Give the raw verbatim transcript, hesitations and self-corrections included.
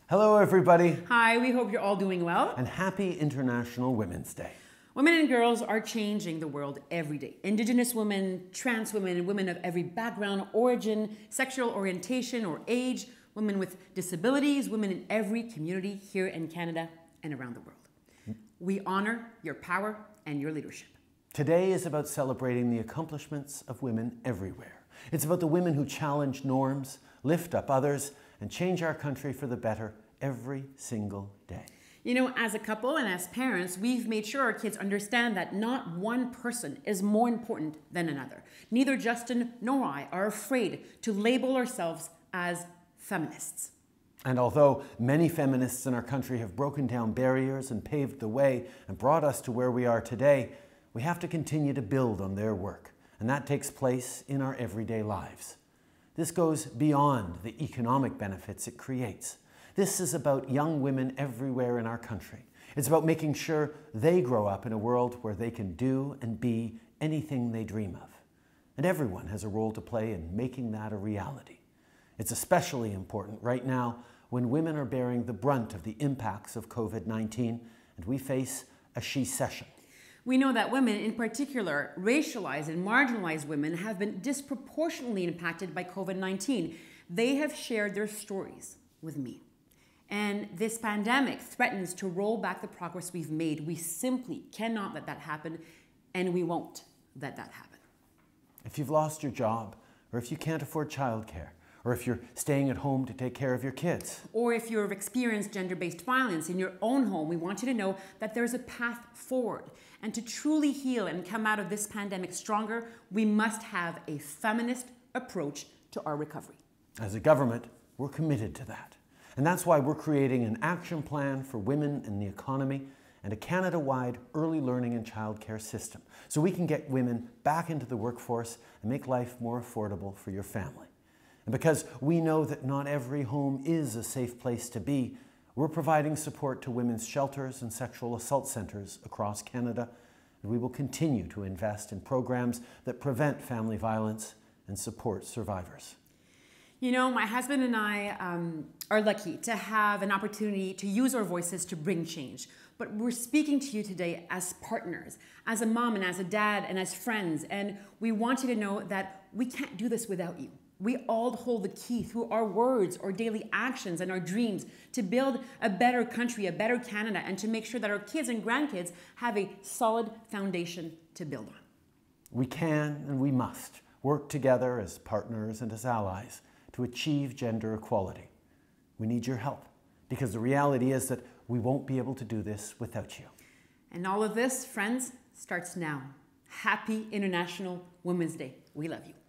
Hello, everybody. Hi, we hope you're all doing well. And happy International Women's Day. Women and girls are changing the world every day. Indigenous women, trans women, women of every background, origin, sexual orientation, or age, women with disabilities, women in every community here in Canada and around the world. We honor your power and your leadership. Today is about celebrating the accomplishments of women everywhere. It's about the women who challenge norms, lift up others, and change our country for the better every single day. You know, as a couple and as parents, we've made sure our kids understand that not one person is more important than another. Neither Justin nor I are afraid to label ourselves as feminists. And although many feminists in our country have broken down barriers and paved the way and brought us to where we are today, we have to continue to build on their work. And that takes place in our everyday lives. This goes beyond the economic benefits it creates. This is about young women everywhere in our country. It's about making sure they grow up in a world where they can do and be anything they dream of. And everyone has a role to play in making that a reality. It's especially important right now when women are bearing the brunt of the impacts of COVID nineteen and we face a she-cession. We know that women, in particular, racialized and marginalized women, have been disproportionately impacted by COVID nineteen. They have shared their stories with me. And this pandemic threatens to roll back the progress we've made. We simply cannot let that happen, and we won't let that happen. If you've lost your job, or if you can't afford childcare, or if you're staying at home to take care of your kids, or if you've experienced gender-based violence in your own home, we want you to know that there's a path forward. And to truly heal and come out of this pandemic stronger, we must have a feminist approach to our recovery. As a government, we're committed to that. And that's why we're creating an action plan for women in the economy and a Canada-wide early learning and childcare system, so we can get women back into the workforce and make life more affordable for your family. And because we know that not every home is a safe place to be, we're providing support to women's shelters and sexual assault centres across Canada, and we will continue to invest in programs that prevent family violence and support survivors. You know, my husband and I um, are lucky to have an opportunity to use our voices to bring change. But we're speaking to you today as partners, as a mom and as a dad and as friends, and we want you to know that we can't do this without you. We all hold the key through our words, our daily actions, and our dreams to build a better country, a better Canada, and to make sure that our kids and grandkids have a solid foundation to build on. We can and we must work together as partners and as allies to achieve gender equality. We need your help, because the reality is that we won't be able to do this without you. And all of this, friends, starts now. Happy International Women's Day. We love you.